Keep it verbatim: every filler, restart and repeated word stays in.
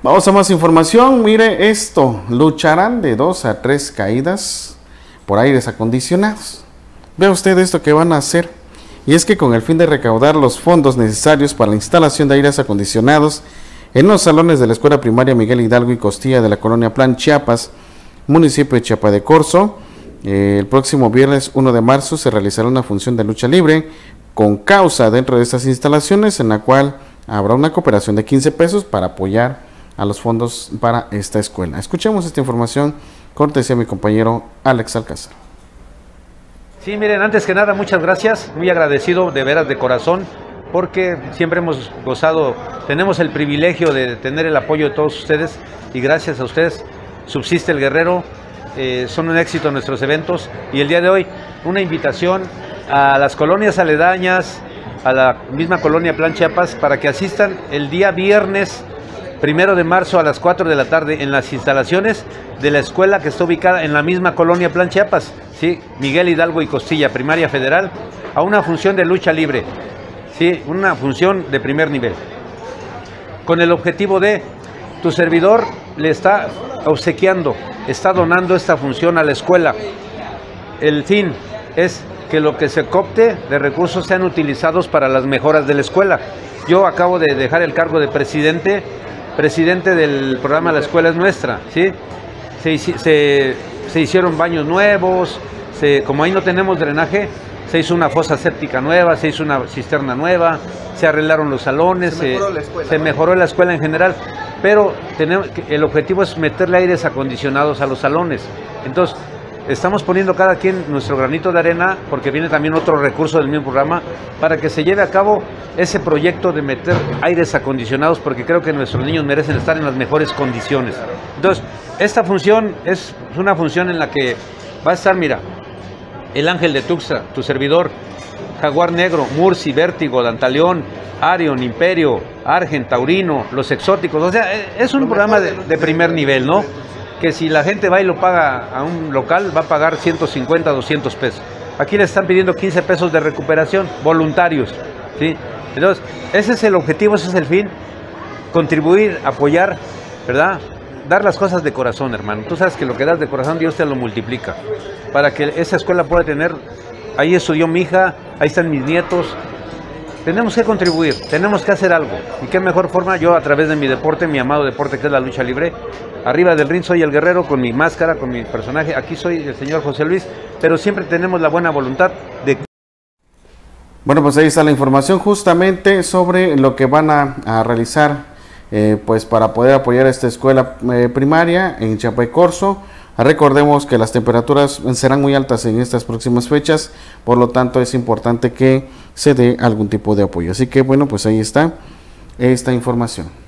Vamos a más información. Mire esto, lucharán de dos a tres caídas por aires acondicionados. Vea usted esto que van a hacer. Y es que con el fin de recaudar los fondos necesarios para la instalación de aires acondicionados en los salones de la Escuela Primaria Miguel Hidalgo y Costilla de la colonia Plan Chiapas, municipio de Chiapa de Corzo, eh, el próximo viernes uno de marzo se realizará una función de lucha libre con causa dentro de estas instalaciones, en la cual habrá una cooperación de quince pesos para apoyar a los fondos para esta escuela. Escuchemos esta información, cortesía a mi compañero Alex Alcázar. Sí, miren, antes que nada, muchas gracias, muy agradecido de veras de corazón, porque siempre hemos gozado, tenemos el privilegio de tener el apoyo de todos ustedes, y gracias a ustedes subsiste el Guerrero, eh, son un éxito nuestros eventos, y el día de hoy una invitación a las colonias aledañas, a la misma colonia Plan Chiapas, para que asistan el día viernes primero de marzo a las cuatro de la tarde en las instalaciones de la escuela que está ubicada en la misma colonia Plan Chiapas, ¿sí? Miguel Hidalgo y Costilla, primaria federal, a una función de lucha libre, ¿sí? Una función de primer nivel, con el objetivo de, tu servidor le está obsequiando, está donando esta función a la escuela. El fin es que lo que se copte de recursos sean utilizados para las mejoras de la escuela. Yo acabo de dejar el cargo de presidente, presidente del programa La Escuela es Nuestra, ¿sí? Se, se, se hicieron baños nuevos, se, como ahí no tenemos drenaje, se hizo una fosa séptica nueva, se hizo una cisterna nueva, se arreglaron los salones, se mejoró, se, la, escuela, se mejoró la escuela en general, pero tenemos, el objetivo es meterle aires acondicionados a los salones. Entonces, estamos poniendo cada quien nuestro granito de arena, porque viene también otro recurso del mismo programa, para que se lleve a cabo ese proyecto de meter aires acondicionados, porque creo que nuestros niños merecen estar en las mejores condiciones. Entonces, esta función es una función en la que va a estar, mira, el Ángel de Tuxtla, tu servidor, Jaguar Negro, Murci, Vértigo, Dantaleón, Arion, Imperio, Argen, Taurino, Los Exóticos. O sea, es un programa de, de primer nivel, ¿no? Que si la gente va y lo paga a un local, va a pagar ciento cincuenta, doscientos pesos. Aquí le están pidiendo quince pesos de recuperación, voluntarios, ¿sí? Entonces, ese es el objetivo, ese es el fin, contribuir, apoyar, ¿verdad? Dar las cosas de corazón, hermano. Tú sabes que lo que das de corazón, Dios te lo multiplica. Para que esa escuela pueda tener, ahí estudió mi hija, ahí están mis nietos. Tenemos que contribuir, tenemos que hacer algo. ¿Y qué mejor forma? Yo, a través de mi deporte, mi amado deporte, que es la lucha libre, arriba del ring soy el guerrero con mi máscara, con mi personaje. Aquí soy el señor José Luis, pero siempre tenemos la buena voluntad de... Bueno, pues ahí está la información justamente sobre lo que van a, a realizar eh, pues para poder apoyar a esta escuela eh, primaria en Chiapa de Corzo. Recordemos que las temperaturas serán muy altas en estas próximas fechas, por lo tanto es importante que se dé algún tipo de apoyo. Así que bueno, pues ahí está esta información.